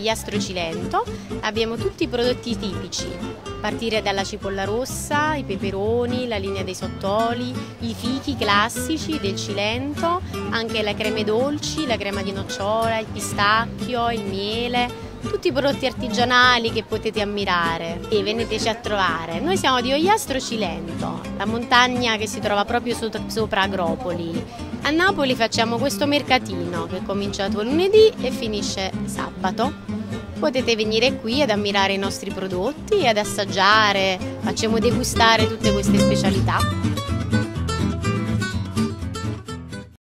Ogliastro Cilento, abbiamo tutti i prodotti tipici, a partire dalla cipolla rossa, i peperoni, la linea dei sottoli, i fichi classici del Cilento, anche le creme dolci, la crema di nocciola, il pistacchio, il miele, tutti i prodotti artigianali che potete ammirare e veniteci a trovare. Noi siamo di Ogliastro Cilento, la montagna che si trova proprio sopra Agropoli. A Napoli facciamo questo mercatino che è cominciato lunedì e finisce sabato. Potete venire qui ad ammirare i nostri prodotti e ad assaggiare, facciamo degustare tutte queste specialità.